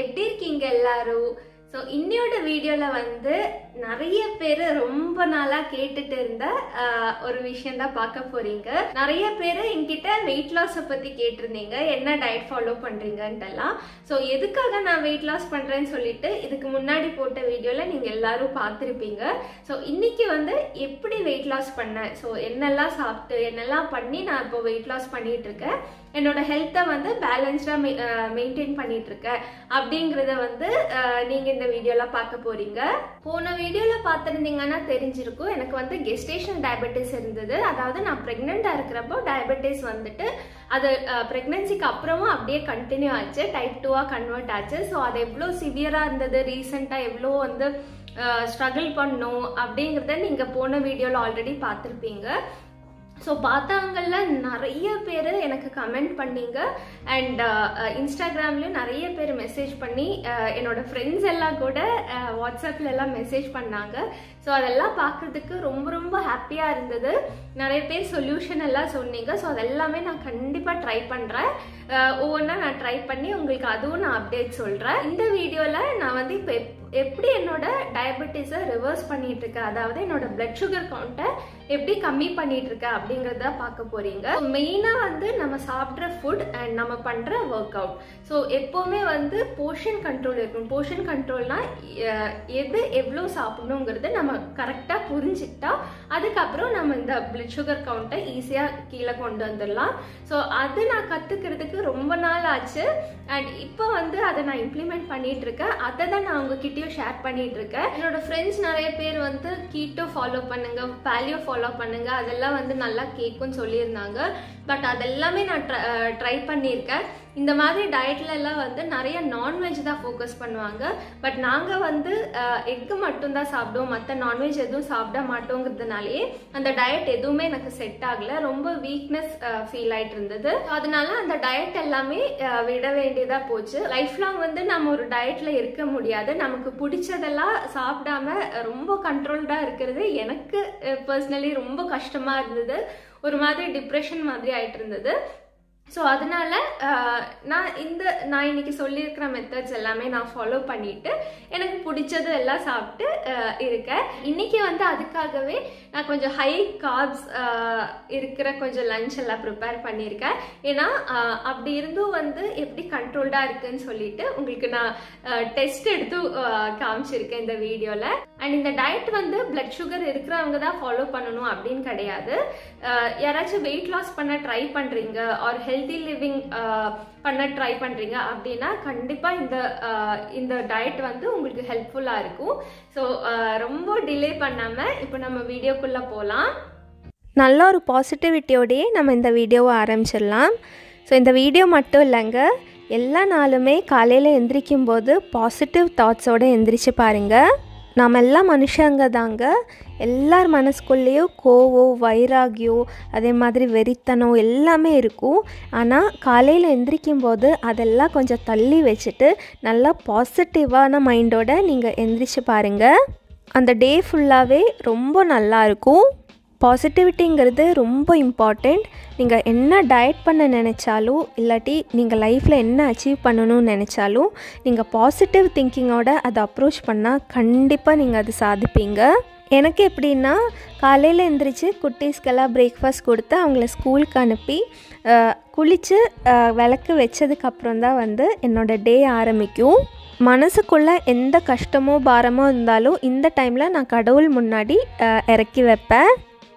எப்படி இருக்கீங்க எல்லாரும்? ஸோ இன்னையோட வீடியோவில் வந்து நிறைய பேர் ரொம்ப நாளாக கேட்டுட்டு இருந்த ஒரு விஷயம் தான் பார்க்க போறீங்க. நிறைய பேர் என்கிட்ட வெயிட் லாஸை பற்றி கேட்டிருந்தீங்க, என்ன டயட் ஃபாலோ பண்ணுறீங்கன்ட்டெல்லாம். ஸோ எதுக்காக நான் வெயிட் லாஸ் பண்ணுறேன்னு சொல்லிட்டு இதுக்கு முன்னாடி போட்ட வீடியோவில் நீங்கள் எல்லாரும் பார்த்துருப்பீங்க. ஸோ இன்னைக்கு வந்து எப்படி வெயிட் லாஸ் பண்ணேன், ஸோ என்னெல்லாம் சாப்பிட்டு என்னெல்லாம் பண்ணி நான் இப்போ வெயிட் லாஸ் பண்ணிட்டு இருக்கேன், என்னோட ஹெல்த்தை வந்து பேலன்ஸ்டாக மெயின்டைன் பண்ணிட்டு இருக்கேன் அப்படிங்கிறத வந்து நீங்கள் இந்த வீடியோவில் பார்க்க போறீங்க. போன வீடியோவில் பார்த்துருந்தீங்கன்னா தெரிஞ்சிருக்கும், எனக்கு வந்து கெஸ்டேஷன் டயபெட்டிஸ் இருந்தது. அதாவது நான் ப்ரெக்னெண்ட்டாக இருக்கிறப்போ டயபெட்டிஸ் வந்துட்டு அது ப்ரெக்னென்சிக்கு அப்புறமும் அப்படியே கண்டினியூ ஆச்சு, டைப் 2ஆக கன்வெர்ட் ஆச்சு. ஸோ அது எவ்வளோ சிவியராக இருந்தது, ரீசெண்டாக எவ்வளோ வந்து ஸ்ட்ரகிள் பண்ணோம் அப்படிங்கிறத நீங்கள் போன வீடியோவில் ஆல்ரெடி பார்த்துருப்பீங்க. ஸோ பார்த்தவங்கள நிறைய பேர் எனக்கு கமெண்ட் பண்ணிங்க அண்ட் இன்ஸ்டாகிராம்லேயும் நிறைய பேர் மெசேஜ் பண்ணி என்னோட ஃப்ரெண்ட்ஸ் எல்லாம் கூட வாட்ஸ்அப்பில் எல்லாம் மெசேஜ் பண்ணாங்க. ஸோ அதெல்லாம் பார்க்குறதுக்கு ரொம்ப ரொம்ப ஹாப்பியாக இருந்தது. நிறைய பேர் சொல்யூஷன் எல்லாம் சொன்னீங்க. ஸோ அதெல்லாமே நான் கண்டிப்பாக ட்ரை பண்ணுறேன். ஒவ்வொன்றா நான் ட்ரை பண்ணி உங்களுக்கு அதுவும் நான் அப்டேட் சொல்கிறேன். இந்த வீடியோவில் நான் வந்து இப்போ எப்படி என்னோட டயபெட்டிஸை ரிவர்ஸ் பண்ணிட்டு இருக்கேன், அதாவது என்னோட பிளட் சுகர் கவுண்ட்டை எப்படி கம்மி பண்ணிட்டு இருக்கேன் அப்படிங்கிறத பார்க்க போறீங்க. மெயினாக வந்து நம்ம சாப்பிட்ற ஃபுட் அண்ட் நம்ம பண்ணுற ஒர்க் அவுட். ஸோ எப்போவுமே வந்து போர்ஷன் கண்ட்ரோல் இருக்கும். போர்ஷன் கண்ட்ரோல்னா எது எவ்வளோ சாப்பிடணுங்கிறது நம்ம கரெக்டாக புரிஞ்சுக்கிட்டா அதுக்கப்புறம் நம்ம இந்த பிளட் சுகர் கவுண்ட்டை ஈஸியாக கீழே கொண்டு வந்துடலாம். ஸோ அது நான் கற்றுக்கிறதுக்கு ரொம்ப நாள் ஆச்சு அண்ட் இப்போ வந்து அதை நான் இம்ப்ளிமெண்ட் பண்ணிட்டு இருக்கேன். அதை தான் நான் உங்ககிட்ட ஷேர் பண்ணிட்டு இருக்கேன். என்னோட ஃப்ரெண்ட்ஸ் நிறைய பேர் வந்து கீட்டோ ஃபாலோ பண்ணுங்க, பாலியோ ஃபாலோ பண்ணுங்க, அதெல்லாம் வந்து நல்லா கேக்குன்னு சொல்லியிருந்தாங்க. பட் அதெல்லாமே நான் ட்ரை பண்ணியிருக்கேன். இந்த மாதிரி டயட்ல எல்லாம் வந்து நிறைய நான்வெஜ் தான் ஃபோக்கஸ் பண்ணுவாங்க. பட் நாங்கள் வந்து எக்கு மட்டும்தான் சாப்பிடுவோம், மற்ற நான்வெஜ் எதுவும் சாப்பிட மாட்டோங்கிறதுனாலேயே அந்த டயட் எதுவுமே எனக்கு செட் ஆகல. ரொம்ப வீக்னஸ் ஃபீல் ஆயிட்டு இருந்தது. அதனால அந்த டயட் எல்லாமே விட வேண்டியதா போச்சு. லைஃப் லாங் வந்து நம்ம ஒரு டயட்ல இருக்க முடியாது. நமக்கு பிடிச்சதெல்லாம் சாப்பிடாம ரொம்ப கண்ட்ரோல்டா இருக்கிறது எனக்கு பர்சனலி ரொம்ப கஷ்டமா இருந்தது. ஒரு மாதிரி டிப்ரெஷன் மாதிரி ஆயிட்டு இருந்தது. ஸோ அதனால நான் இன்னைக்கு சொல்லியிருக்கிற மெத்தட்ஸ் எல்லாமே நான் ஃபாலோ பண்ணிட்டு எனக்கு பிடிச்சது எல்லாம் சாப்பிட்டு இருக்கேன். இன்னைக்கு வந்து அதுக்காகவே நான் கொஞ்சம் ஹை கார்ப்ஸ் இருக்கிற கொஞ்சம் லஞ்ச் எல்லாம் ப்ரிப்பேர் பண்ணியிருக்கேன். ஏன்னா அப்படி இருந்தும் வந்து எப்படி கண்ட்ரோல்டாக இருக்குன்னு சொல்லிட்டு உங்களுக்கு நான் டெஸ்ட் எடுத்து காமிச்சிருக்கேன் இந்த வீடியோவில். அண்ட் இந்த டயட் வந்து பிளட் சுகர் இருக்கிறவங்க தான் ஃபாலோ பண்ணணும் அப்படின்னு கிடையாது. யாராச்சும் வெயிட் லாஸ் பண்ண ட்ரை பண்ணுறீங்க ஆர் ஹெல்தி லிவிங் பண்ண ட்ரை பண்ணுறீங்க அப்படின்னா கண்டிப்பாக இந்த டயட் வந்து உங்களுக்கு ஹெல்ப்ஃபுல்லாக இருக்கும். ஸோ ரொம்ப டிலே பண்ணாமல் இப்போ நம்ம வீடியோக்குள்ளே போகலாம். நல்ல ஒரு பாசிட்டிவிட்டியோடையே நம்ம இந்த வீடியோவை ஆரம்பிச்சிடலாம். ஸோ இந்த வீடியோ மட்டும் இல்லைங்க, எல்லா நாளுமே காலையில் எந்திரிக்கும் போது பாசிட்டிவ் தாட்ஸோடு எந்திரிச்சு பாருங்கள். நாம் எல்லாம் மனுஷங்க தாங்க. எல்லார் மனசுக்குள்ளேயும் கோவம், வைராகியம், அதே மாதிரி வெறித்தனம் எல்லாமே இருக்கும். ஆனால் காலையில் எந்திரிக்கும் போது அதெல்லாம் கொஞ்சம் தள்ளி வச்சுட்டு நல்லா பாசிட்டிவான மைண்டோட நீங்கள் எந்திரிச்சு பாருங்கள். அந்த டே ஃபுல்லாகவே ரொம்ப நல்லா இருக்கும். பாசிட்டிவிட்டிங்கிறது ரொம்ப இம்பார்ட்டண்ட். நீங்கள் என்ன டயட் பண்ண நினச்சாலும் இல்லாட்டி நீங்கள் லைஃப்பில் என்ன அச்சீவ் பண்ணணும்னு நினச்சாலும் நீங்கள் பாசிட்டிவ் திங்கிங்கோட அதை அப்ரோச் பண்ணால் கண்டிப்பாக நீங்கள் அது சாதிப்பீங்க. எனக்கு எப்படின்னா காலையில் எழுந்திரிச்சு குட்டீஸ்க்கெல்லாம் பிரேக்ஃபாஸ்ட் கொடுத்து அவங்கள ஸ்கூலுக்கு அனுப்பி குளித்து விளக்கு வச்சதுக்கப்புறம் தான் வந்து என்னோடய டே ஆரம்பிக்கும். மனசுக்குள்ளே எந்த கஷ்டமோ பாரமோ இருந்தாலும் இந்த டைமில் நான் கடவுள் முன்னாடி இறக்கி வைப்பேன்.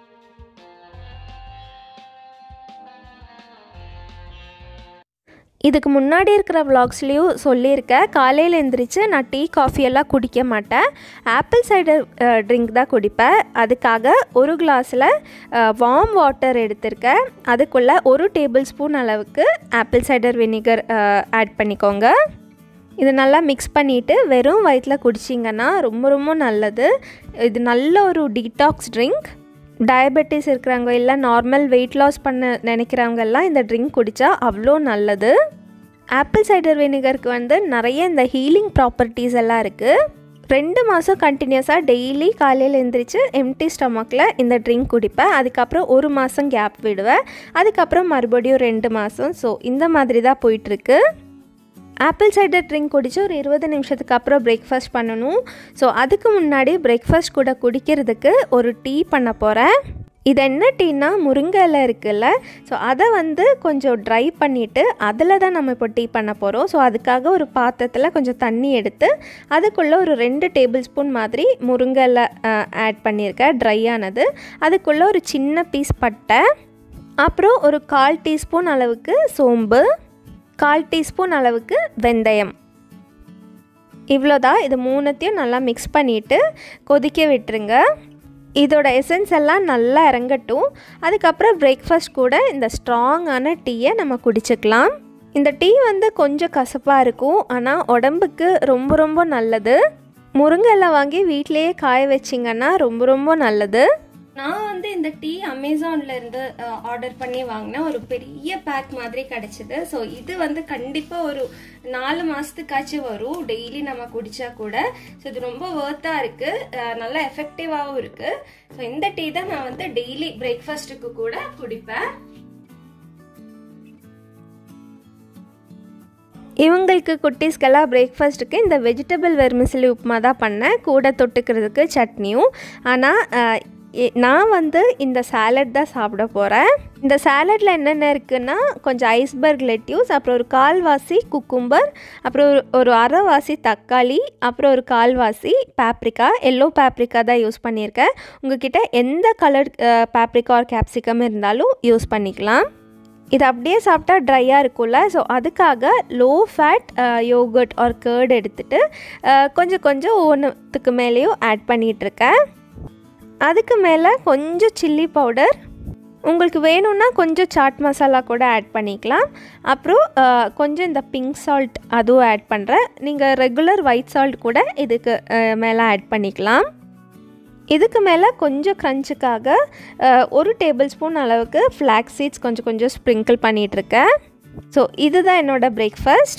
இதுக்கு முன்னாடி இருக்கிற விலாக்ஸ்லேயும் சொல்லியிருக்கேன், காலையில் எழுந்திரிச்சு நான் டீ காஃபியெல்லாம் குடிக்க மாட்டேன், ஆப்பிள் சைடர் ட்ரிங்க் தான் குடிப்பேன். அதுக்காக ஒரு கிளாஸில் வார்ம் வாட்டர் எடுத்திருக்கேன். அதுக்குள்ளே 1 டேபிள் ஸ்பூன் அளவுக்கு ஆப்பிள் சைடர் வினிகர் ஆட் பண்ணிக்கோங்க. இது நல்லா மிக்ஸ் பண்ணிவிட்டு வெறும் வயிற்றில் குடிச்சிங்கன்னா ரொம்ப ரொம்ப நல்லது. இது நல்ல ஒரு டீடாக்ஸ் ட்ரிங்க். டயபெட்டிஸ் இருக்கிறவங்க இல்லை நார்மல் வெயிட் லாஸ் பண்ண நினைக்கிறவங்கெல்லாம் இந்த ட்ரிங்க் குடித்தா அவ்வளோ நல்லது. ஆப்பிள் சைடர் வினிகருக்கு வந்து நிறைய இந்த ஹீலிங் ப்ராப்பர்ட்டிஸ் எல்லாம் இருக்குது. 2 மாதம் கண்டினியூஸாக டெய்லி காலையில் எழுந்திரிச்சு எம்டி ஸ்டொமக்கில் இந்த ட்ரிங்க் குடிப்பேன். அதுக்கப்புறம் 1 மாதம் கேப் விடுவேன். அதுக்கப்புறம் மறுபடியும் 2 மாதம். ஸோ இந்த மாதிரி தான் போயிட்டுருக்கு. ஆப்பிள் சைடர் ட்ரிங்க் குடித்து ஒரு 20 நிமிஷத்துக்கு அப்புறம் பிரேக்ஃபாஸ்ட் பண்ணணும். ஸோ அதுக்கு முன்னாடி பிரேக்ஃபாஸ்ட் கூட குடிக்கிறதுக்கு ஒரு டீ பண்ண போகிறேன். இது என்ன டீனா, முருங்கை இலை இருக்குல்ல, ஸோ அதை வந்து கொஞ்சம் ட்ரை பண்ணிவிட்டு அதில் தான் நம்ம இப்போ டீ பண்ண போகிறோம். ஸோ அதுக்காக ஒரு பாத்திரத்தில் கொஞ்சம் தண்ணி எடுத்து அதுக்குள்ளே ஒரு 2 டேபிள் ஸ்பூன் மாதிரி முருங்கை இலை ஆட் பண்ணியிருக்கேன், ட்ரை ஆனது. அதுக்குள்ளே ஒரு சின்ன பீஸ் பட்டை, அப்புறம் ஒரு 1/4 டீஸ்பூன் அளவுக்கு சோம்பு, 1/4 டீஸ்பூன் அளவுக்கு வெந்தயம். இவ்வளோதான். இது மூணுத்தையும் நல்லா மிக்ஸ் பண்ணிவிட்டு கொதிக்க விட்டுருங்க. இதோட எசன்ஸ் எல்லாம் நல்லா இறங்கட்டும். அதுக்கப்புறம் பிரேக்ஃபாஸ்ட் கூட இந்த ஸ்ட்ராங்கான டீயை நம்ம குடிச்சுக்கலாம். இந்த டீ வந்து கொஞ்சம் கசப்பாக இருக்கும், ஆனால் உடம்புக்கு ரொம்ப ரொம்ப நல்லது. முருங்கை இலை வாங்கி வீட்டிலையே காய வச்சிங்கன்னா ரொம்ப ரொம்ப நல்லது. நான் வந்து இந்த டீ அமேசான்லேருந்து ஆர்டர் பண்ணி வாங்கினேன். ஒரு பெரிய பேக் மாதிரி கிடச்சிது. ஸோ இது வந்து கண்டிப்பாக ஒரு 4 மாதத்துக்காச்சும் வரும், டெய்லி நம்ம குடித்தா கூட. ஸோ இது ரொம்ப ஒர்த்தாக இருக்குது, நல்லா எஃபெக்டிவாகவும் இருக்குது. ஸோ இந்த டீ தான் நான் வந்து டெய்லி பிரேக்ஃபாஸ்ட்டுக்கு கூட குடிப்பேன். இவங்களுக்கு குட்டீஸ்க்கெல்லாம் பிரேக்ஃபாஸ்ட்டுக்கு இந்த வெஜிடபிள் வெர்மிசலி உப்புமா தான் பண்ணேன், கூட தொட்டுக்கிறதுக்கு சட்னியும். ஆனால் நான் வந்து இந்த சாலட் தான் சாப்பிட போகிறேன். இந்த சாலட்டில் என்னென்ன இருக்குன்னா, கொஞ்சம் ஐஸ்பர்க் லெட்யூஸ், அப்புறம் ஒரு 1/4 குக்கும்பர், அப்புறம் ஒரு அரைவாசி தக்காளி, அப்புறம் ஒரு 1/4 பேப்ரிக்கா. எல்லோ பேப்ரிக்கா தான் யூஸ் பண்ணியிருக்கேன். உங்ககிட்ட எந்த கலர் பேப்ரிக்கா ஆர் கேப்சிகம் இருந்தாலும் யூஸ் பண்ணிக்கலாம். இது அப்படியே சாப்பிட்டா ட்ரையாக இருக்கும்ல, ஸோ அதுக்காக low fat yogurt or curd எடுத்துகிட்டு கொஞ்சம் கொஞ்சம் ஒவ்வொன்றுத்துக்கு மேலேயும் ஆட் பண்ணிகிட்ருக்கேன். அதுக்கு மேலே கொஞ்சம் சில்லி பவுடர், உங்களுக்கு வேணும்னா கொஞ்சம் சாட் மசாலா கூட ஆட் பண்ணிக்கலாம். அப்புறம் கொஞ்சம் இந்த பிங்க் சால்ட் அதுவும் ஆட் பண்ணுறேன். நீங்கள் ரெகுலர் ஒயிட் சால்ட் கூட இதுக்கு மேலே ஆட் பண்ணிக்கலாம். இதுக்கு மேலே கொஞ்சம் க்ரன்ச்சுக்காக 1 டேபிள் ஸ்பூன் அளவுக்கு ஃப்ளாக்ஸ் சீட்ஸ் கொஞ்சம் கொஞ்சம் ஸ்ப்ரிங்கிள் பண்ணிகிட்ருக்கேன். ஸோ இதுதான் என்னோடய பிரேக்ஃபாஸ்ட்.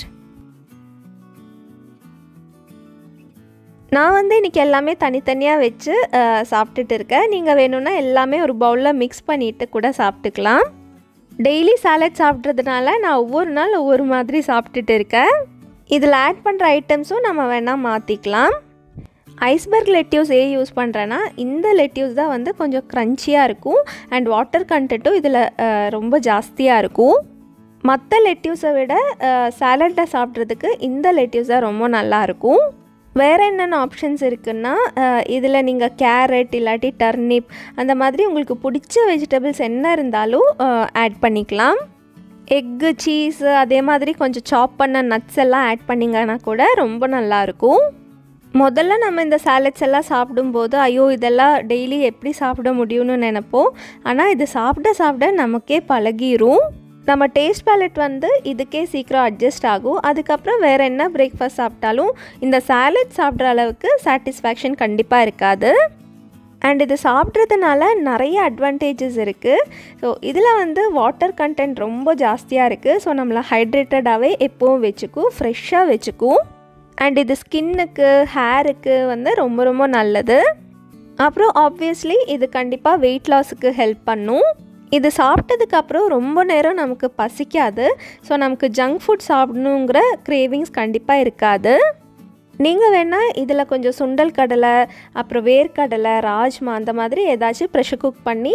நான் வந்து இன்றைக்கி எல்லாமே தனித்தனியாக வச்சு சாப்பிட்டுட்டு இருக்கேன். நீங்கள் வேணும்னா எல்லாமே ஒரு பவுலில் மிக்ஸ் பண்ணிவிட்டு கூட சாப்பிட்டுக்கலாம். டெய்லி சாலட் சாப்பிட்றதுனால நான் ஒவ்வொரு நாள் ஒவ்வொரு மாதிரி சாப்பிட்டுட்டு இருக்கேன். இதில் ஆட் பண்ணுற ஐட்டம்ஸும் நம்ம வேணால் மாற்றிக்கலாம். ஐஸ்பர்க் லெட்யூஸ் யூஸ் பண்ணுறேன்னா இந்த லெட்யூஸ் தான் வந்து கொஞ்சம் க்ரன்ச்சியாக இருக்கும் அண்ட் வாட்டர் கண்டென்ட்டும் இதில் ரொம்ப ஜாஸ்தியாக இருக்கும். மற்ற லெட்யூஸை விட சாலட்டை சாப்பிட்றதுக்கு இந்த லெட்யூஸ் தான் ரொம்ப நல்லாயிருக்கும். வேறு என்னென்ன ஆப்ஷன்ஸ் இருக்குன்னா, இதில் நீங்கள் கேரட் இல்லாட்டி டர்னிப் அந்த மாதிரி உங்களுக்கு பிடிச்ச வெஜிடபிள்ஸ் என்ன இருந்தாலும் ஆட் பண்ணிக்கலாம். எக்கு, சீஸு, அதே மாதிரி கொஞ்சம் சாப் பண்ண நட்ஸ் எல்லாம் ஆட் பண்ணிங்கன்னா கூட ரொம்ப நல்லாயிருக்கும். முதல்ல நம்ம இந்த சாலட்ஸ் எல்லாம் சாப்பிடும்போது ஐயோ இதெல்லாம் டெய்லி எப்படி சாப்பிட முடியும்னு நினைப்போம். ஆனால் இது சாப்பிட சாப்பிட நமக்கே பழகிரும். நம்ம டேஸ்ட் பேலட் வந்து இதுக்கே சீக்கிரம் அட்ஜஸ்ட் ஆகும். அதுக்கப்புறம் வேறு என்ன பிரேக்ஃபாஸ்ட் சாப்பிட்டாலும் இந்த சாலட் சாப்பிட்ற அளவுக்கு சாட்டிஸ்ஃபேக்ஷன் கண்டிப்பாக இருக்காது. அண்ட் இது சாப்பிட்றதுனால நிறைய அட்வான்டேஜஸ் இருக்குது. ஸோ இதில் வந்து வாட்டர் கண்டென்ட் ரொம்ப ஜாஸ்தியாக இருக்குது. ஸோ நம்மளை ஹைட்ரேட்டடாகவே எப்போவும் வச்சுக்கும், ஃப்ரெஷ்ஷாக வச்சுக்கும். அண்ட் இது ஸ்கின்னுக்கு, ஹேருக்கு வந்து ரொம்ப ரொம்ப நல்லது. அப்புறம் ஆப்வியஸ்லி இது கண்டிப்பாக வெயிட் லாஸுக்கு ஹெல்ப் பண்ணும். இது சாப்பிட்டதுக்கப்புறம் ரொம்ப நேரம் நமக்கு பசிக்காது. ஸோ நமக்கு ஜங்க் ஃபுட் சாப்பிடணுங்கிற கிரேவிங்ஸ் கண்டிப்பாக இருக்காது. நீங்கள் வேணால் இதில் கொஞ்சம் சுண்டல் கடலை, அப்புறம் வேர்க்கடலை, ராஜ்மா அந்த மாதிரி ஏதாச்சும் ப்ரெஷர் குக் பண்ணி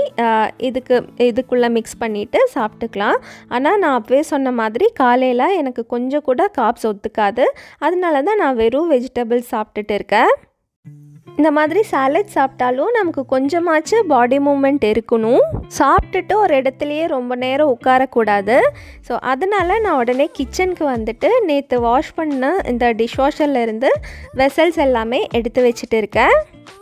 இதுக்குள்ளே மிக்ஸ் பண்ணிவிட்டு சாப்பிட்டுக்கலாம். ஆனால் நான் அப்பவே சொன்ன மாதிரி காலையில் எனக்கு கொஞ்சம் கூட கார்ப்ஸ் ஒத்துக்காது. அதனால தான் நான் வெறும் வெஜிடபிள்ஸ் சாப்பிட்டுட்டு இருக்கேன். இந்த மாதிரி சாலட் சாப்பிட்டாலும் நமக்கு கொஞ்சமாச்சும் பாடி மூமெண்ட் இருக்கணும். சாப்பிட்டுட்டு ஒரு இடத்துலையே ரொம்ப நேரம் உட்காரக்கூடாது. ஸோ அதனால் நான் உடனே கிச்சனுக்கு வந்துட்டு நேற்று வாஷ் பண்ண இந்த டிஷ்வாஷர்லேருந்து வெசல்ஸ் எல்லாமே எடுத்து வச்சுட்டு இருக்கேன்.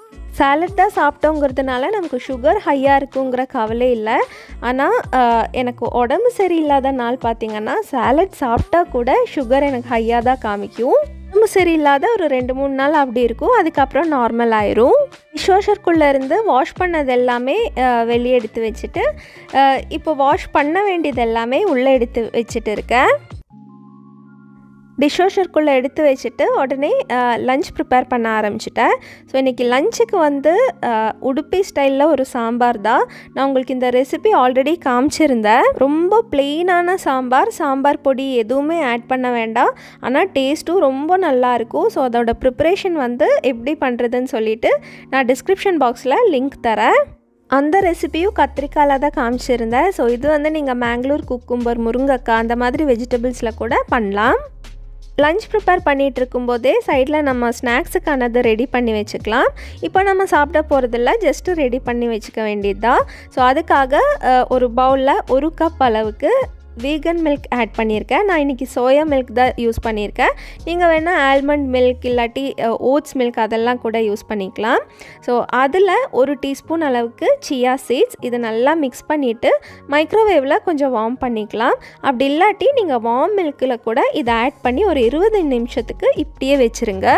சாலட் தான் சாப்பிட்டோங்கிறதுனால நமக்கு சுகர் ஹையாக இருக்குங்கிற கவலை இல்லை. ஆனால் எனக்கு உடம்பு சரியில்லாத நாள் பார்த்திங்கன்னா சாலட் சாப்பிட்டா கூட சுகர் எனக்கு ஹையாக தான் காமிக்கும். உடம்பு சரியில்லாத ஒரு 2-3 நாள் அப்படி இருக்கும். அதுக்கப்புறம் நார்மல் ஆயிரும். டிஷ்வாஷருக்குள்ளே இருந்து வாஷ் பண்ணது எல்லாமே வெளியே எடுத்து வச்சுட்டு இப்போ வாஷ் பண்ண வேண்டியது எல்லாமே உள்ளே எடுத்து வச்சுட்டு இருக்கேன். டிஷ் வாஷருக்குள்ளே எடுத்து வச்சுட்டு உடனே லஞ்ச் ப்ரிப்பேர் பண்ண ஆரம்பிச்சிட்டேன். ஸோ இன்றைக்கி லஞ்சுக்கு வந்து உடுப்பி ஸ்டைலில் ஒரு சாம்பார் தான். நான் உங்களுக்கு இந்த ரெசிபி ஆல்ரெடி காமிச்சிருந்தேன். ரொம்ப பிளெயினான சாம்பார் பொடி எதுவுமே ஆட் பண்ண வேண்டாம். ஆனால் டேஸ்ட்டும் ரொம்ப நல்லாயிருக்கும். ஸோ அதோட ப்ரிப்பரேஷன் வந்து எப்படி பண்ணுறதுன்னு சொல்லிவிட்டு நான் டிஸ்கிரிப்ஷன் பாக்ஸில் லிங்க் தரேன். அந்த ரெசிபியும் கத்திரிக்காயில் தான் காமிச்சிருந்தேன். ஸோ இது வந்து நீங்கள் மேங்களூர் குக்கும்பர், முருங்கைக்காய் அந்த மாதிரி வெஜிடபிள்ஸில் கூட பண்ணலாம். லஞ்ச் ப்ரிப்பேர் பண்ணிகிட்டு இருக்கும்போதே சைடில் நம்ம ஸ்நாக்ஸுக்கானது ரெடி பண்ணி வச்சுக்கலாம். இப்போ நம்ம சாப்பிட போகிறதில்ல, ஜஸ்ட்டு ரெடி பண்ணி வச்சுக்க வேண்டியது தான். ஸோ அதுக்காக ஒரு பவுலில் 1 கப் அளவுக்கு வீகன் மில்க் ஆட் பண்ணியிருக்கேன். நான் இன்றைக்கி சோயா மில்க் தான் யூஸ் பண்ணியிருக்கேன். நீங்கள் வேணால் ஆல்மண்ட் மில்க் இல்லாட்டி ஓட்ஸ் மில்க் அதெல்லாம் கூட யூஸ் பண்ணிக்கலாம். ஸோ அதில் 1 டீஸ்பூன் அளவுக்கு சியா சீட்ஸ், இதை நல்லா மிக்ஸ் பண்ணிவிட்டு மைக்ரோவேவில் கொஞ்சம் வார்ம் பண்ணிக்கலாம். அப்படி இல்லாட்டி நீங்கள் வார்ம் மில்கில் கூட இதை ஆட் பண்ணி ஒரு 20 நிமிஷத்துக்கு இப்படியே வச்சுருங்க.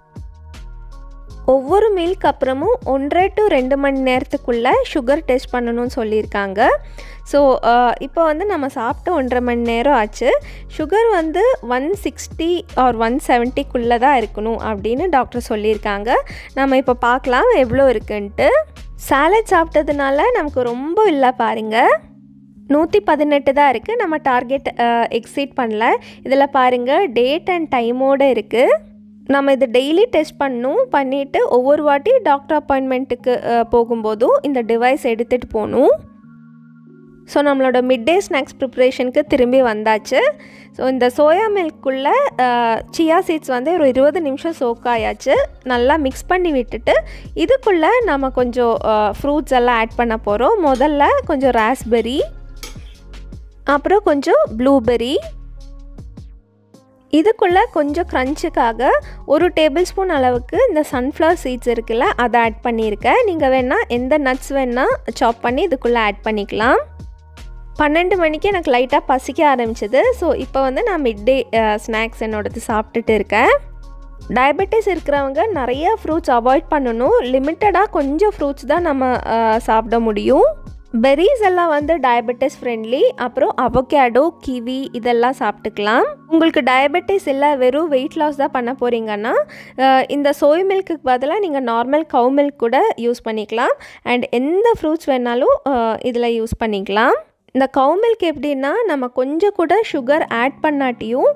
ஒவ்வொரு மீலுக்கு அப்புறமும் 1.5 to 2 மணி நேரத்துக்குள்ளே சுகர் டெஸ்ட் பண்ணணும்னு சொல்லியிருக்காங்க. ஸோ இப்போ வந்து நம்ம சாப்பிட்டு 1.5 மணி நேரம் ஆச்சு. சுகர் வந்து 160 ஆர் 170க்குள்ளே தான் இருக்கணும் அப்படின்னு டாக்டர் சொல்லியிருக்காங்க. நம்ம இப்போ பார்க்கலாம் எவ்வளோ இருக்குன்ட்டு. சாலட் சாப்பிட்டதுனால நமக்கு ரொம்ப இல்லை பாருங்கள், 118 தான் இருக்குது. நம்ம டார்கெட் எக்ஸீட் பண்ணல. இதில் பாருங்கள் டேட் அண்ட் டைமோடு இருக்குது. நம்ம இது டெய்லி டெஸ்ட் பண்ணிவிட்டு ஒவ்வொரு வாட்டி டாக்டர் அப்பாயின்மெண்ட்டுக்கு போகும்போதும் இந்த டிவைஸ் எடுத்துகிட்டு போகணும். ஸோ நம்மளோட மிட் டே ஸ்நாக்ஸ் ப்ரிப்ரேஷனுக்கு திரும்பி வந்தாச்சு. ஸோ இந்த சோயா மில்க்குள்ளே சியா சீட்ஸ் வந்து ஒரு 20 நிமிஷம் சோக் ஆயாச்சு. நல்லா மிக்ஸ் பண்ணி விட்டுட்டு இதுக்குள்ளே நம்ம கொஞ்சம் ஃப்ரூட்ஸ் எல்லாம் ஆட் பண்ண போகிறோம். முதல்ல கொஞ்சம் ராஸ்பெரி, அப்புறம் கொஞ்சம் ப்ளூபெரி. இதுக்குள்ளே கொஞ்சம் க்ரன்ச்சுக்காக 1 டேபிள் ஸ்பூன் அளவுக்கு இந்த சன்ஃப்ளவர் சீட்ஸ் இருக்குல்ல, அதை ஆட் பண்ணியிருக்கேன். நீங்கள் வேணால் எந்த நட்ஸ் வேணால் சாப் பண்ணி இதுக்குள்ளே ஆட் பண்ணிக்கலாம். 12 மணிக்கு எனக்கு லைட்டாக பசிக்க ஆரம்பிச்சிது. ஸோ இப்போ வந்து நான் மிட் டே ஸ்நாக்ஸ் என்னோடது சாப்பிட்டுட்டு இருக்கேன். டயபெட்டிஸ் இருக்கிறவங்க நிறைய ஃப்ரூட்ஸ் அவாய்ட் பண்ணணும். லிமிட்டடாக கொஞ்சம் ஃப்ரூட்ஸ் தான் நம்ம சாப்பிட முடியும். பெர்ரிஸ் எல்லாம் வந்து டயபெட்டிஸ் ஃப்ரெண்ட்லி. அப்புறம் அவகேடோ, கிவி இதெல்லாம் சாப்பிட்டுக்கலாம். உங்களுக்கு டயபெட்டிஸ் இல்லை, வெறும் வெயிட் லாஸ் தான் பண்ண போகிறீங்கன்னா இந்த சோய் மில்க்குக்கு பதிலாக நீங்கள் நார்மல் கவு மில்க் கூட யூஸ் பண்ணிக்கலாம். அண்ட் எந்த ஃப்ரூட்ஸ் வேணாலும் இதில் யூஸ் பண்ணிக்கலாம். இந்த கவு மில்க் எப்படின்னா நம்ம கொஞ்சம் கூட சுகர் ஆட் பண்ணாட்டியும்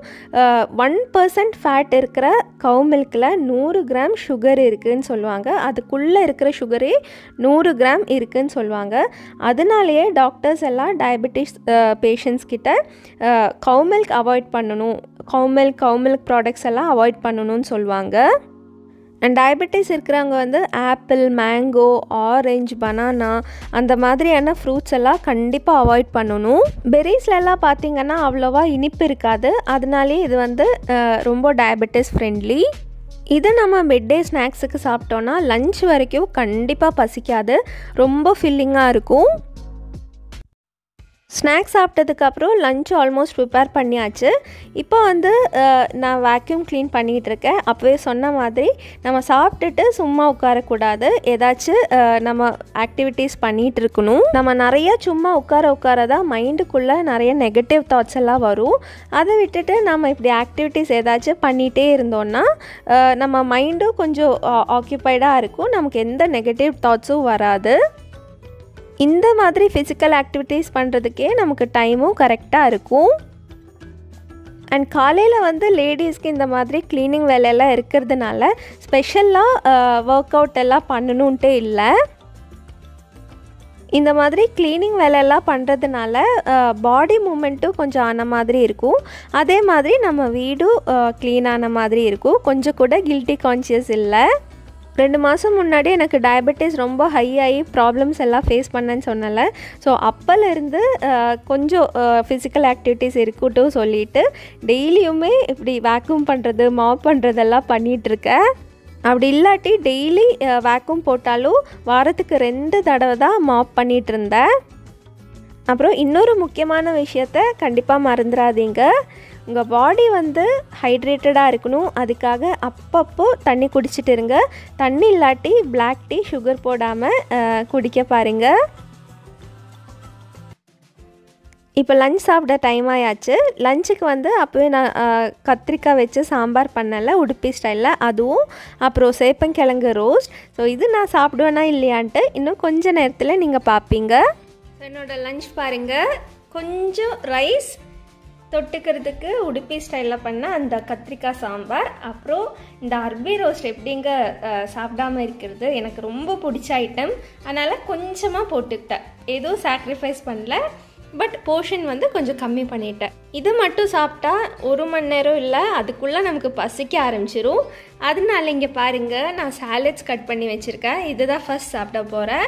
1% ஃபேட் இருக்கிற கவு மில்கில் 100 கிராம் சுகர் இருக்குதுன்னு சொல்லுவாங்க. அதுக்குள்ளே இருக்கிற சுகரே 100 கிராம் இருக்குதுன்னு சொல்லுவாங்க. அதனாலேயே டாக்டர்ஸ் எல்லாம் டயபெட்டிஸ் பேஷண்ட்ஸ் கிட்ட கவு மில்க் அவாய்ட் பண்ணணும், கவு மில்க் ப்ராடக்ட்ஸ் எல்லாம் அவாய்ட் பண்ணணும்னு சொல்லுவாங்க. அண்ட் டயபெட்டிஸ் இருக்கிறவங்க வந்து ஆப்பிள், மேங்கோ, ஆரஞ்சு, பனானா அந்த மாதிரியான ஃப்ரூட்ஸ் எல்லாம் கண்டிப்பாக அவாய்ட் பண்ணணும். பெர்ரிஸ்லாம் பார்த்திங்கன்னா அவ்வளோவா இனிப்பு இருக்காது. அதனாலேயே இது வந்து ரொம்ப டயபெட்டிஸ் ஃப்ரெண்ட்லி. இதை நம்ம மிட் டே ஸ்நாக்ஸுக்கு சாப்பிட்டோன்னா லஞ்ச் வரைக்கும் கண்டிப்பாக பசிக்காது, ரொம்ப ஃபில்லிங்காக இருக்கும். ஸ்நாக்ஸ் சாப்பிட்டதுக்கப்புறம் லஞ்ச் ஆல்மோஸ்ட் ப்ரிப்பேர் பண்ணியாச்சு. இப்போ வந்து நான் வேக்யூம் க்ளீன் பண்ணிகிட்டு இருக்கேன். அப்போவே சொன்ன மாதிரி நம்ம சாப்பிட்டுட்டு சும்மா உட்காரக்கூடாது, ஏதாச்சும் நம்ம ஆக்டிவிட்டீஸ் பண்ணிகிட்டு இருக்கணும். நம்ம நிறைய சும்மா உட்கார தான் மைண்டுக்குள்ளே நிறைய நெகட்டிவ் தாட்ஸ் எல்லாம் வரும். அதை விட்டுட்டு நம்ம இப்படி ஆக்டிவிட்டீஸ் ஏதாச்சும் பண்ணிகிட்டே இருந்தோன்னா நம்ம மைண்டும் கொஞ்சம் ஆக்கியபைடாக இருக்கும், நமக்கு எந்த நெகட்டிவ் தாட்ஸும் வராது. இந்த மாதிரி ஃபிசிக்கல் ஆக்டிவிட்டீஸ் பண்ணுறதுக்கே நமக்கு டைமும் கரெக்டாக இருக்கும். அண்ட் காலையில் வந்து லேடிஸ்க்கு இந்த மாதிரி க்ளீனிங் வேலையெல்லாம் இருக்கிறதுனால ஸ்பெஷலாக ஒர்க் அவுட் எல்லாம் பண்ணணுன்ட்டே இல்லை. இந்த மாதிரி க்ளீனிங் வேலையெல்லாம் பண்ணுறதுனால பாடி மூமெண்ட்டும் கொஞ்சம் ஆன மாதிரி இருக்கும். அதே மாதிரி நம்ம வீடும் க்ளீனான மாதிரி இருக்கும். கொஞ்சம் கூட கில்ட்டி கான்ஷியஸ் இல்லை. 2 மாதம் முன்னாடி எனக்கு டயபெட்டிஸ் ரொம்ப ஹை ஆகி ப்ராப்ளம்ஸ் எல்லாம் ஃபேஸ் பண்ணேன்னு சொன்னல. ஸோ அப்போலேருந்து கொஞ்சம் ஃபிசிக்கல் ஆக்டிவிட்டீஸ் இருக்கட்டும் சொல்லிவிட்டு டெய்லியுமே இப்படி வேக்யூம் பண்ணுறது, மாப் பண்ணுறதெல்லாம் பண்ணிகிட்ருக்கேன். அப்படி இல்லாட்டி டெய்லி வேக்யூம் போட்டாலும் வாரத்துக்கு 2 தடவை தான் மாப் பண்ணிகிட்டு இருந்தேன். அப்புறம் இன்னொரு முக்கியமான விஷயத்த கண்டிப்பாக மறந்துடாதீங்க, உங்கள் பாடி வந்து ஹைட்ரேட்டடாக இருக்கணும். அதுக்காக அப்பப்போ தண்ணி குடிச்சிட்டு இருங்க. தண்ணி இல்லாட்டி பிளாக் டீ சுகர் போடாமல் குடிக்க பாருங்கள். இப்போ லஞ்ச் சாப்பிட டைம் ஆயாச்சு. லஞ்சுக்கு வந்து அப்போவே நான் கத்திரிக்காய் வச்சு சாம்பார் பண்ணலை உடுப்பி ஸ்டைலில், அதுவும் அப்புறம் சேப்பங்கிழங்கு ரோஸ்ட். ஸோ இது நான் சாப்பிடுவேனா இல்லையான்ட்டு இன்னும் கொஞ்சம் நேரத்தில் நீங்கள் பார்ப்பீங்க. ஸோ என்னோடய லஞ்ச் பாருங்கள், கொஞ்சம் ரைஸ், தொட்டுக்கிறதுக்கு உடுப்பி ஸ்டைலில் பண்ண அந்த கத்திரிக்காய் சாம்பார், அப்புறம் இந்த அரபி ரோஸ்ட். எப்படிங்க சாப்பிடாமல் இருக்கிறது, எனக்கு ரொம்ப பிடிச்ச ஐட்டம், அதனால் கொஞ்சமாக போட்டுக்கிட்டேன். எதுவும் சாக்ரிஃபைஸ் பண்ணல, பட் போர்ஷன் வந்து கொஞ்சம் கம்மி பண்ணிட்டேன். இது மட்டும் சாப்பிட்டா 1 மணி நேரம் இல்லை, அதுக்குள்ளே நமக்கு பசிக்க ஆரம்பிச்சிரும். அதனால இங்கே பாருங்கள், நான் சாலட்ஸ் கட் பண்ணி வச்சுருக்கேன். இது தான் ஃபர்ஸ்ட் சாப்பிட போகிறேன்.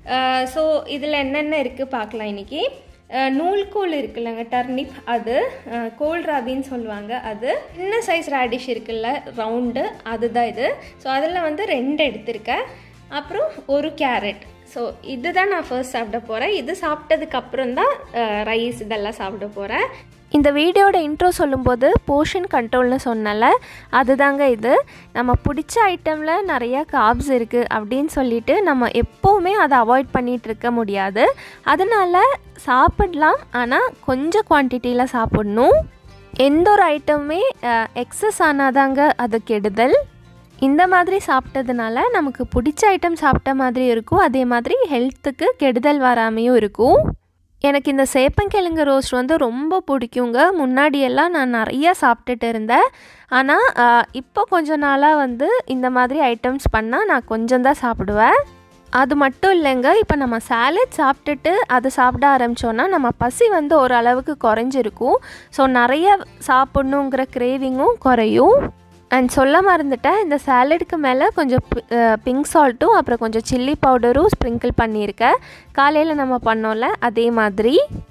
ஸோ இதில் என்னென்ன இருக்குது பார்க்கலாம். இன்றைக்கி நூல்கோல் இருக்குல்லங்க, டர்னிப், அது கோல்ராபின்னு சொல்லுவாங்க, அது சின்ன சைஸ் ரேடிஷ் இருக்குல்ல ரவுண்டு, அதுதான் இது. ஸோ அதில் வந்து 2 எடுத்திருக்கேன். அப்புறம் 1 கேரட். ஸோ இதுதான் நான் ஃபர்ஸ்ட் சாப்பிட போகிறேன். இது சாப்பிட்டதுக்கப்புறம் தான் ரைஸ் இதெல்லாம் சாப்பிட போகிறேன். இந்த வீடியோட இன்ட்ரோ சொல்லும்போது போர்ஷன் கண்ட்ரோல்னு சொன்னல, அதுதாங்க இது. நம்ம பிடிச்ச ஐட்டமில் நிறைய கார்ப்ஸ் இருக்குது அப்படின்னு சொல்லிட்டு நம்ம எப்போவுமே அதை அவாய்ட் பண்ணிகிட்டு இருக்க முடியாது. அதனால் சாப்பிடலாம், ஆனால் கொஞ்சம் குவான்டிட்டியில் சாப்பிடணும். எந்த ஒரு ஐட்டமுமே எக்ஸஸ் ஆனாதாங்க அது கெடுதல். இந்த மாதிரி சாப்பிட்டதுனால நமக்கு பிடிச்ச ஐட்டம் சாப்பிட்ட மாதிரி இருக்கும், அதே மாதிரி ஹெல்த்துக்கு கெடுதல் வராமையும் இருக்கும். எனக்கு இந்த சேப்பங்கிழங்கு ரோஸ்ட் வந்து ரொம்ப பிடிக்குங்க. முன்னாடியெல்லாம் நான் நிறையா சாப்பிட்டுட்டு இருந்தேன். ஆனால் இப்போ கொஞ்ச நாளாக வந்து இந்த மாதிரி ஐட்டம்ஸ் பண்ணால் நான் கொஞ்சம் தான் சாப்பிடுவேன். அது மட்டும் இல்லைங்க, இப்போ நம்ம சாலட் சாப்பிட்டுட்டு அதை சாப்பிட ஆரம்பித்தோன்னா நம்ம பசி வந்து ஓரளவுக்கு குறைஞ்சிருக்கும். ஸோ நிறைய சாப்பிட்ணுங்கிற கிரேவிங்கும் குறையும். அண்ட் சொல்ல மறந்துட்டேன், இந்த சாலடுக்கு மேலே கொஞ்சம் பிங்க் சால்ட்டும் அப்புறம் கொஞ்சம் சில்லி பவுடரும் ஸ்ப்ரிங்கிள் பண்ணியிருக்கேன். காலையில் நம்ம பண்ணோம்ல அதே மாதிரி.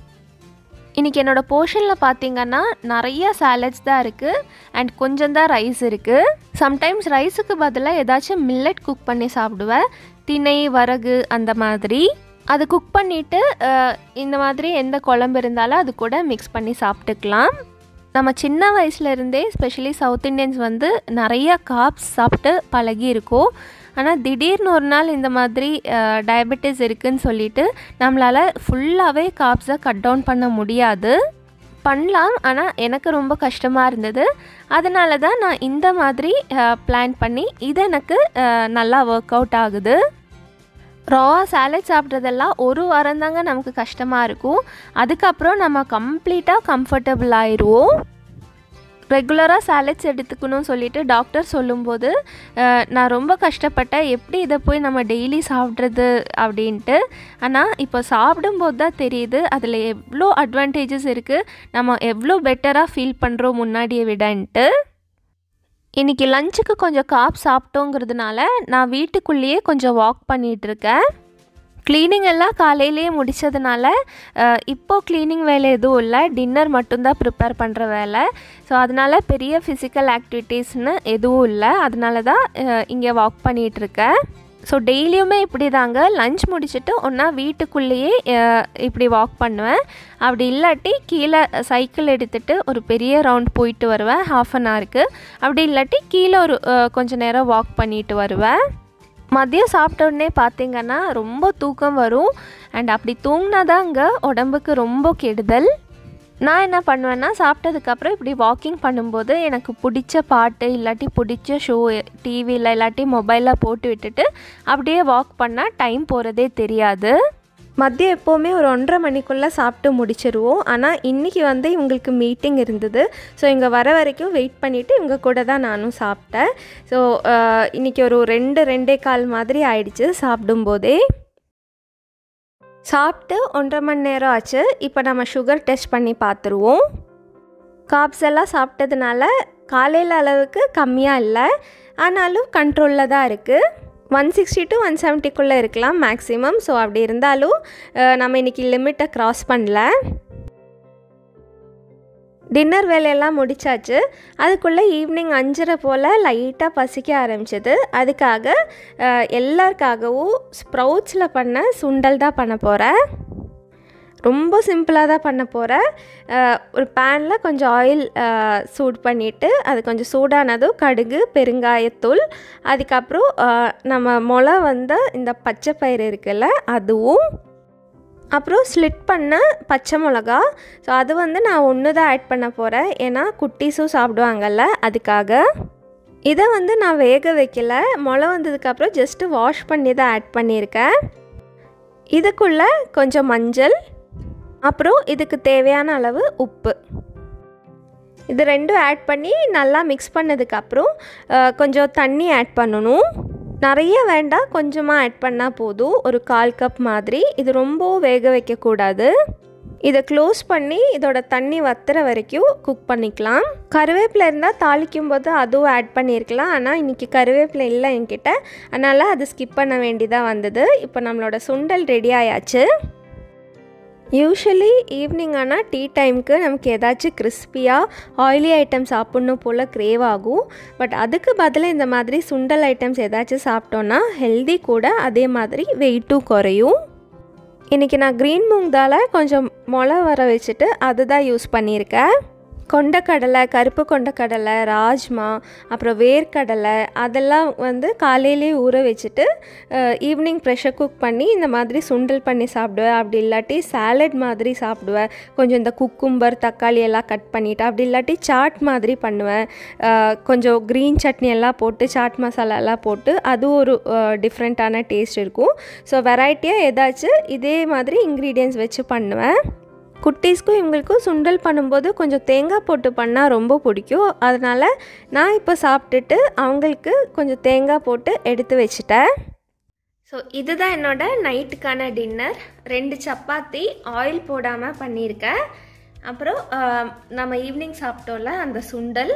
இன்றைக்கி என்னோடய போர்ஷனில் பார்த்திங்கன்னா நிறைய சாலட்ஸ் தான் இருக்குது அண்ட் கொஞ்சம் தான் ரைஸ் இருக்குது. சம்டைம்ஸ் ரைஸுக்கு பதிலாக ஏதாச்சும் மில்லட் குக் பண்ணி சாப்பிடுவேன், திணை, வரகு அந்த மாதிரி. அது குக் பண்ணிவிட்டு இந்த மாதிரி எந்த குழம்பு இருந்தாலும் அது கூட மிக்ஸ் பண்ணி சாப்பிட்டுக்கலாம். நம்ம சின்ன வயசுலேருந்தே ஸ்பெஷலி சவுத் இண்டியன்ஸ் வந்து நிறைய கார்ப்ஸ் சாப்பிட்டு பழகி இருக்கோம். ஆனால் திடீர்னு ஒரு நாள் இந்த மாதிரி டயபெட்டிஸ் இருக்குதுன்னு சொல்லிட்டு நம்மளால் ஃபுல்லாகவே கார்ப்ஸை கட் டவுன் பண்ண முடியாது. பண்ணலாம், ஆனால் எனக்கு ரொம்ப கஷ்டமாக இருந்தது. அதனால தான் நான் இந்த மாதிரி பிளான் பண்ணி இது எனக்கு நல்லா ஒர்க் அவுட் ஆகுது. ராவா சாலட் சாப்பிட்றதெல்லாம் 1 வாரம் தாங்க நமக்கு கஷ்டமாக இருக்கும். அதுக்கப்புறம் நம்ம கம்ப்ளீட்டாக கம்ஃபர்டபுள் ஆயிடுவோம். ரெகுலராக சாலட்ஸ் எடுத்துக்கணும்னு சொல்லிட்டு டாக்டர் சொல்லும்போது நான் ரொம்ப கஷ்டப்பட்டேன், எப்படி இதை போய் நம்ம டெய்லி சாப்பிட்றது அப்படின்ட்டு. ஆனால் இப்போ சாப்பிடும்போது தான் தெரியுது அதில் எவ்வளோ அட்வான்டேஜஸ் இருக்குது, நம்ம எவ்வளோ பெட்டராக ஃபீல் பண்ணுறோம் முன்னாடியை விடன்ட்டு. இன்றைக்கி லஞ்சுக்கு கொஞ்சம் கார்ப்ஸ் சாப்பிட்டோங்கிறதுனால நான் வீட்டுக்குள்ளேயே கொஞ்சம் வாக் பண்ணிகிட்ருக்கேன். க்ளீனிங் எல்லாம் காலையிலேயே முடித்ததுனால இப்போது க்ளீனிங் வேலை எதுவும் இல்லை, டின்னர் மட்டும்தான் ப்ரிப்பேர் பண்ணுற வேலை. ஸோ அதனால் பெரிய ஃபிசிக்கல் ஆக்டிவிட்டீஸ்னு எதுவும் இல்லை, அதனால தான் இங்கே வாக் பண்ணிகிட்ருக்கேன். ஸோ டெய்லியுமே இப்படி தாங்க, லஞ்ச் முடிச்சுட்டு ஒன்றா வீட்டுக்குள்ளேயே இப்படி வாக் பண்ணுவேன். அப்படி இல்லாட்டி கீழே சைக்கிள் எடுத்துகிட்டு ஒரு பெரிய ரவுண்ட் போயிட்டு வருவேன் 1/2 அன் ஹவருக்கு. அப்படி இல்லாட்டி கீழே ஒரு கொஞ்சம் நேரம் வாக் பண்ணிட்டு வருவேன். மதியம் சாப்பிட்ட உடனே பார்த்திங்கன்னா ரொம்ப தூக்கம் வரும். அண்ட் அப்படி தூங்கினா தான் அங்கே உடம்புக்கு ரொம்ப கெடுதல். நான் என்ன பண்ணுவேன்னா, சாப்பிட்டதுக்கப்புறம் இப்படி வாக்கிங் பண்ணும்போது எனக்கு பிடிச்ச பாட்டு இல்லாட்டி பிடிச்ச ஷோ டிவியில் இல்லாட்டி மொபைலில் போட்டு விட்டுட்டு அப்படியே வாக் பண்ணால் டைம் போகிறதே தெரியாது. மதியம் எப்போவுமே ஒரு 1:30 மணிக்குள்ளே சாப்பிட்டு முடிச்சிடுவோம். ஆனால் இன்றைக்கி வந்து இவங்களுக்கு மீட்டிங் இருந்தது. ஸோ இங்கே வர வரைக்கும் வெயிட் பண்ணிவிட்டு இவங்க கூட தான் நானும் சாப்பிட்டேன். ஸோ இன்றைக்கி ஒரு 2-2:15 மாதிரி ஆயிடுச்சு சாப்பிடும்போதே. சாப்பிட்டு 1.5 மணி நேரம் ஆச்சு. இப்போ நம்ம சுகர் டெஸ்ட் பண்ணி பார்த்துருவோம். கார்ப்ஸ் எல்லாம் சாப்பிட்டதுனால காலையில் அளவுக்கு கம்மியாக இல்லை, ஆனாலும் கண்ட்ரோலில் தான் இருக்குது. 160 to 170க்குள்ளே இருக்கலாம் மேக்ஸிமம். ஸோ அப்படி இருந்தாலும் நம்ம இன்றைக்கி லிமிட்டை க்ராஸ் பண்ணல. டின்னர் வேலையெல்லாம் முடித்தாச்சு. அதுக்குள்ளே ஈவினிங் 5:30 போல் லைட்டாக பசிக்க ஆரம்பிச்சது. அதுக்காக எல்லாருக்காகவும் ஸ்ப்ரவுட்ஸில் பண்ண சுண்டல் தான் பண்ண போகிறேன். ரொம்ப சிம்பிளாக தான் பண்ண போகிறேன். ஒரு பேனில் கொஞ்சம் ஆயில் சூடு பண்ணிவிட்டு அது கொஞ்சம் சூடானதும் கடுகு, பெருங்காயத்தூள், அதுக்கப்புறம் நம்ம வந்த இந்த பச்சை பயிறு இருக்குல்ல அதுவும், அப்புறம் ஸ்லிட் பண்ண பச்சை மிளகா. ஸோ அது வந்து நான் ஒன்று தான் ஆட் பண்ண போகிறேன், ஏன்னா குட்டீஸும் சாப்பிடுவாங்கல்ல, அதுக்காக. இதை வந்து நான் வேக வைக்கல, முளை வந்ததுக்கப்புறம் ஜஸ்ட்டு வாஷ் பண்ணி தான் ஆட் பண்ணியிருக்கேன். இதுக்குள்ளே கொஞ்சம் மஞ்சள், அப்புறம் இதுக்கு தேவையான அளவு உப்பு, இது ரெண்டும் ஆட் பண்ணி நல்லா மிக்ஸ் பண்ணதுக்கப்புறம் கொஞ்சம் தண்ணி ஆட் பண்ணணும். நிறைய வேண்டாம், கொஞ்சமாக ஆட் பண்ணால் போதும், ஒரு 1/4 கப் மாதிரி. இது ரொம்ப வேக வைக்கக்கூடாது. இதை க்ளோஸ் பண்ணி இதோட தண்ணி வத்துற வரைக்கும் குக் பண்ணிக்கலாம். கருவேப்பிலை இருந்தால் தாளிக்கும் போது அதுவும் ஆட் பண்ணியிருக்கலாம், ஆனால் இன்றைக்கி கருவேப்பிலை இல்லை என்கிட்ட, அதனால் அது ஸ்கிப் பண்ண வேண்டியதாக வந்தது. இப்போ நம்மளோட சுண்டல் ரெடி ஆயாச்சு. யூஸ்வலி ஈவினிங் ஆனால் டீ டைமுக்கு நமக்கு ஏதாச்சும் கிறிஸ்பியாக ஆயிலி ஐட்டம் சாப்பிட்ணும் போல் க்ரேவ் ஆகும். பட் அதுக்கு பதிலாக இந்த மாதிரி சுண்டல் ஐட்டம்ஸ் ஏதாச்சும் சாப்பிட்டோன்னா ஹெல்தி கூட, அதே மாதிரி வெயிட்டும் குறையும். இன்றைக்கி நான் க்ரீன் மூங் தால் கொஞ்சம் முளை வர வச்சுட்டு அதுதான் யூஸ் பண்ணியிருக்கேன். கொண்டக்கடலை, கருப்பு கொண்டக்கடலை, ராஜ்மா, அப்புறம் வேர்க்கடலை அதெல்லாம் வந்து காலையிலே ஊற வச்சுட்டு ஈவினிங் ப்ரெஷர் குக் பண்ணி இந்த மாதிரி சுண்டல் பண்ணி சாப்பிடுவேன். அப்படி இல்லாட்டி சாலட் மாதிரி சாப்பிடுவேன். கொஞ்சம் இந்த குக்கும்பர், தக்காளி எல்லாம் கட் பண்ணிவிட்டு, அப்படி இல்லாட்டி சாட் மாதிரி பண்ணுவேன். கொஞ்சம் க்ரீன் சட்னி எல்லாம் போட்டு, சாட் மசாலா எல்லாம் போட்டு, அது ஒரு டிஃப்ரெண்ட்டான டேஸ்ட் இருக்கும். ஸோ வெரைட்டியாக ஏதாச்சும் இதே மாதிரி இன்க்ரீடியன்ட்ஸ் வச்சு பண்ணுவேன். குட்டீஸ்க்கும் இவங்களுக்கும் சுண்டல் பண்ணும்போது கொஞ்சம் தேங்காய் போட்டு பண்ணால் ரொம்ப பிடிக்கும். அதனால் நான் இப்போ சாப்பிட்டுட்டு அவங்களுக்கு கொஞ்சம் தேங்காய் போட்டு எடுத்து வச்சுட்டேன். ஸோ இதுதான் என்னோட நைட்டுக்கான டின்னர். 2 சப்பாத்தி ஆயில் போடாமல் பண்ணியிருக்கேன். அப்புறம் நம்ம ஈவினிங் சாப்பிட்டோம்ல அந்த சுண்டல்,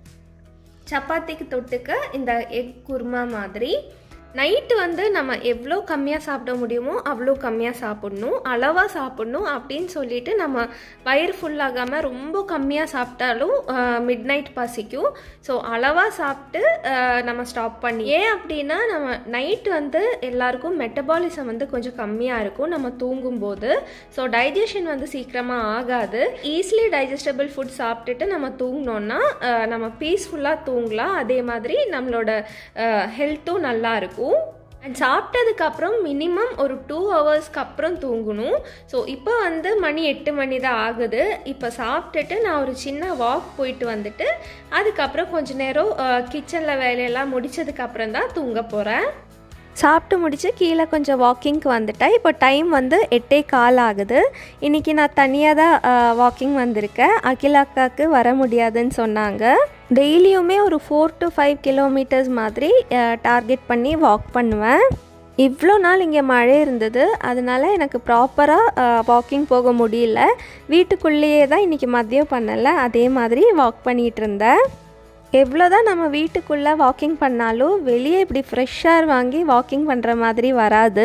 சப்பாத்திக்கு தொட்டுக்க இந்த எக் குருமா மாதிரி. நைட்டு வந்து நம்ம எவ்வளோ கம்மியாக சாப்பிட முடியுமோ அவ்வளோ கம்மியாக சாப்பிட்ணும், அளவாக சாப்பிட்ணும் அப்படின்னு சொல்லிட்டு நம்ம வயிறு ஃபுல்லாகாமல் ரொம்ப கம்மியாக சாப்பிட்டாலும் மிட் நைட் பசிக்கும். ஸோ அளவாக சாப்பிட்டு நம்ம ஸ்டாப் பண்ணி, ஏன் அப்படின்னா நம்ம நைட் வந்து எல்லாருக்கும் மெட்டபாலிசம் வந்து கொஞ்சம் கம்மியாக இருக்கும் நம்ம தூங்கும்போது. ஸோ டைஜஷன் வந்து சீக்கிரமாக ஆகாது. ஈஸிலி டைஜஸ்டபிள் ஃபுட் சாப்பிட்டுட்டு நம்ம தூங்கினோன்னா நம்ம பீஸ்ஃபுல்லாக தூங்கலாம். அதே மாதிரி நம்மளோட ஹெல்த்தும் நல்லா இருக்கும். அண்ட் சாப்பிட்டதுக்கப்புறம் மினிமம் ஒரு 2 ஹவர்ஸ்க்கு அப்புறம் தூங்கணும். ஸோ இப்போ வந்து மணி 8 மணி தான் ஆகுது. இப்போ சாப்பிட்டுட்டு நான் ஒரு சின்ன வாக் போயிட்டு வந்துட்டு அதுக்கப்புறம் கொஞ்ச நேரம் கிச்சனில் வேலையெல்லாம் முடித்ததுக்கப்புறம் தான் தூங்க போகிறேன். சாப்பிட்டு முடித்து கீழே கொஞ்சம் வாக்கிங்க்கு வந்துட்டேன். இப்போ டைம் வந்து 8:15 ஆகுது. இன்றைக்கி நான் தனியாக தான் வாக்கிங் வந்திருக்கேன். அகிலாக்காவுக்கு வர முடியாதுன்னு சொன்னாங்க. டெய்லியுமே ஒரு 4 to 5 கிலோமீட்டர்ஸ் மாதிரி டார்கெட் பண்ணி வாக் பண்ணுவேன். இவ்வளோ நாள் இங்கே மழை இருந்தது, அதனால எனக்கு ப்ராப்பராக வாக்கிங் போக முடியல. வீட்டுக்குள்ளேயே தான் இன்றைக்கி மதியம் பண்ணலை, அதே மாதிரி வாக் பண்ணிகிட்டு இருந்தேன். எவ்வளோ தான் நம்ம வீட்டுக்குள்ளே வாக்கிங் பண்ணாலும் வெளியே இப்படி ஃப்ரெஷ் ஏர் வாங்கி வாக்கிங் பண்ணுற மாதிரி வராது.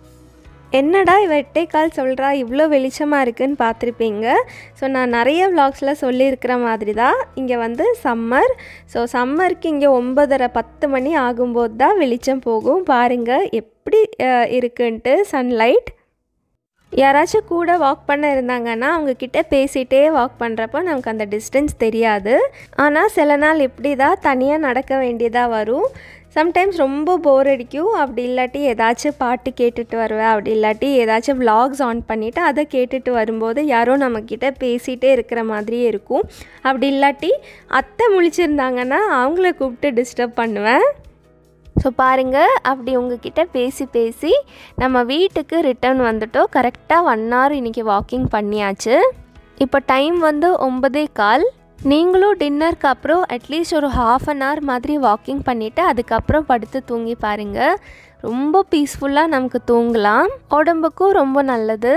என்னடா இவ 8:15 சொல்கிறா, இவ்வளோ வெளிச்சமாக இருக்குதுன்னு பார்த்துருப்பீங்க. ஸோ நான் நிறைய விலாக்ஸில் சொல்லியிருக்கிற மாதிரி தான் இங்கே வந்து சம்மர். ஸோ சம்மருக்கு இங்கே 9:30-10 மணி ஆகும்போது தான் வெளிச்சம் போகும். பாருங்கள் எப்படி இருக்குன்ட்டு சன்லைட். யாராச்சும் கூட வாக் பண்ண இருந்தாங்கன்னா அவங்கக்கிட்ட பேசிகிட்டே வாக் பண்ணுறப்போ நமக்கு அந்த டிஸ்டன்ஸ் தெரியாது. ஆனால் சில நாள் இப்படி தான் தனியாக நடக்க வேண்டியதாக வரும். சம்டைம்ஸ் ரொம்ப போர் அடிக்கும். அப்படி இல்லாட்டி ஏதாச்சும் பாட்டு கேட்டுட்டு வருவேன். அப்படி இல்லாட்டி ஏதாச்சும் விலாக்ஸ் ஆன் பண்ணிவிட்டு அதை கேட்டுட்டு வரும்போது யாரோ நம்மக்கிட்ட பேசிகிட்டே இருக்கிற மாதிரியே இருக்கும். அப்படி இல்லாட்டி அத்தை முழிச்சிருந்தாங்கன்னா அவங்கள கூப்பிட்டு டிஸ்டர்ப் பண்ணுவேன். ஸோ பாருங்கள், அப்படி உங்ககிட்ட பேசி நம்ம வீட்டுக்கு ரிட்டர்ன் வந்துட்டோம். கரெக்டாக 1 hour இன்றைக்கி வாக்கிங் பண்ணியாச்சு. இப்போ டைம் வந்து 9:15. நீங்களும் டின்னருக்கு அப்புறம் அட்லீஸ்ட் ஒரு 1/2 hour மாதிரி வாக்கிங் பண்ணிவிட்டு அதுக்கப்புறம் படுத்து தூங்கி பாருங்கள். ரொம்ப பீஸ்ஃபுல்லாக நமக்கு தூங்கலாம், உடம்புக்கும் ரொம்ப நல்லது.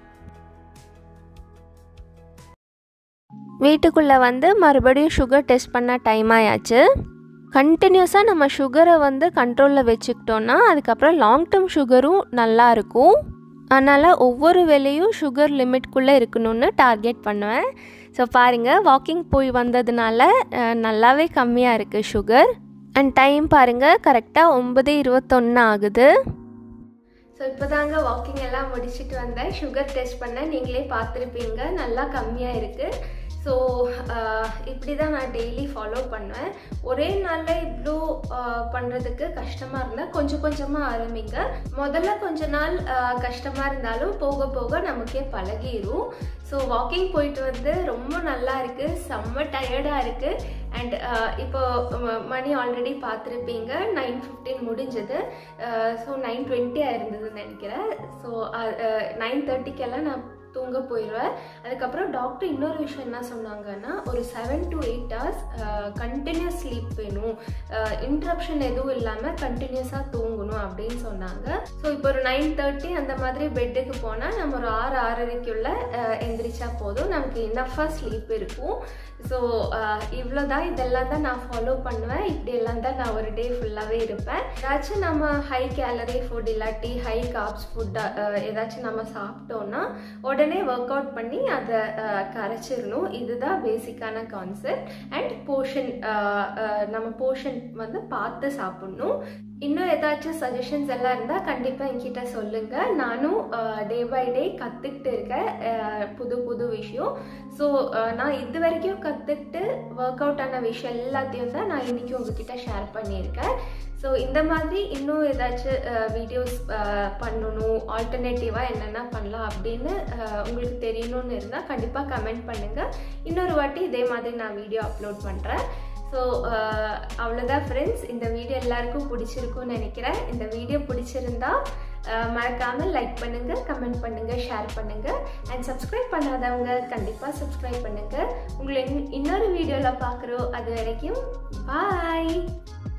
வீட்டுக்குள்ளே வந்து மறுபடியும் சுகர் டெஸ்ட் பண்ண டைம் ஆயாச்சு. கண்டினியூஸாக நம்ம சுகரை வந்து கண்ட்ரோலில் வச்சுக்கிட்டோன்னா அதுக்கப்புறம் லாங் டேர்ம் சுகரும் நல்லா இருக்கும். அதனால் ஒவ்வொரு வேலையும் சுகர் லிமிட்குள்ளே இருக்கணும்னு டார்கெட் பண்ணுவேன். ஸோ பாருங்கள், வாக்கிங் போய் வந்ததுனால நல்லாவே கம்மியாக இருக்குது சுகர். அண்ட் டைம் பாருங்கள், கரெக்டாக 9:21 ஆகுது. ஸோ இப்போ தாங்க வாக்கிங் எல்லாம் முடிச்சுட்டு வந்தேன். சுகர் டெஸ்ட் பண்ண நீங்களே பார்த்துருப்பீங்க, நல்லா கம்மியாக இருக்குது. ஸோ இப்படி தான் நான் டெய்லி ஃபாலோ பண்ணுவேன். ஒரே நாளில் இவ்வளோ பண்ணுறதுக்கு கஷ்டமாக இருந்தால் கொஞ்சம் கொஞ்சமாக ஆரம்பிங்க. முதல்ல கொஞ்ச நாள் கஷ்டமாக இருந்தாலும் போக போக நமக்கே பழகிடும். ஸோ வாக்கிங் போயிட்டு வந்து ரொம்ப நல்லா இருக்குது, செம்ம டயர்டாக இருக்குது. அண்ட் இப்போ மணி ஆல்ரெடி பார்த்துருப்பீங்க, 9:15 முடிஞ்சது. ஸோ 9:20 ஆயிருந்ததுன்னு நினைக்கிறேன். ஸோ 9:30க்கெல்லாம் நான் தூங்க போயிடுவேன். அதுக்கப்புறம் டாக்டர் இன்னொரு விஷயம் என்ன சொன்னாங்கன்னா, ஒரு 7 to 8 hours கண்டினியூஸ் ஸ்லீப் வேணும், இன்ட்ரப்ஷன் எதுவும் இல்லாமல் கண்டினியூஸாக தூங்கணும் அப்படின்னு சொன்னாங்க. ஸோ இப்போ ஒரு 9:30 அந்த மாதிரி பெட்டுக்கு போனால் நம்ம ஒரு 6-6:30க்குள்ள எந்திரிச்சா போதும், நமக்கு இன்னஃபாக ஸ்லீப் இருக்கும். ஸோ இவ்வளோதான், இதெல்லாம் தான் நான் ஃபாலோ பண்ணுவேன். இப்படியெல்லாம் தான் நான் ஒரு டே ஃபுல்லாகவே இருப்பேன். ஏதாச்சும் நம்ம ஹை கேலரி ஃபுட் இல்லாட்டி ஹை கார்ப்ஸ் ஃபுட் ஏதாச்சும் நம்ம சாப்பிட்டோன்னா உடனே ஒர்க் அவுட் பண்ணி அதை கரைச்சிடணும். இதுதான் பேசிக்கான கான்செப்ட். அண்ட் போர்ஷன், நம்ம போர்ஷன் வந்து பார்த்து சாப்பிட்ணும். இன்னும் ஏதாச்சும் சஜஷன்ஸ் எல்லாம் இருந்தால் கண்டிப்பாக என்கிட்ட சொல்லுங்கள். நானும் டே பை டே கற்றுக்கிட்டு இருக்கேன் புது புது விஷயம். ஸோ நான் இது வரைக்கும் கற்றுக்கிட்டு ஒர்க் அவுட் ஆன விஷயம் எல்லாத்தையும் தான் நான் இன்றைக்கி உங்ககிட்ட ஷேர் பண்ணியிருக்கேன். ஸோ இந்த மாதிரி இன்னும் ஏதாச்சும் வீடியோஸ் பண்ணணும், ஆல்டர்னேட்டிவாக என்னென்ன பண்ணலாம் அப்படின்னு உங்களுக்கு தெரியணும்னு இருந்தால் கண்டிப்பாக கமெண்ட் பண்ணுங்கள். இன்னொரு வாட்டி இதே மாதிரி நான் வீடியோ அப்லோட் பண்ணுறேன். ஸோ அவ்வளோதான் ஃப்ரெண்ட்ஸ், இந்த வீடியோ எல்லாருக்கும் பிடிச்சிருக்கும்னு நினைக்கிறேன். இந்த வீடியோ பிடிச்சிருந்தா மறக்காமல் லைக் பண்ணுங்கள், கமெண்ட் பண்ணுங்கள், ஷேர் பண்ணுங்கள். அண்ட் சப்ஸ்கிரைப் பண்ணாதவங்க கண்டிப்பாக சப்ஸ்கிரைப் பண்ணுங்கள். உங்களை இன்னொரு வீடியோவில் பார்க்குறோம். அது வரைக்கும் பாய்.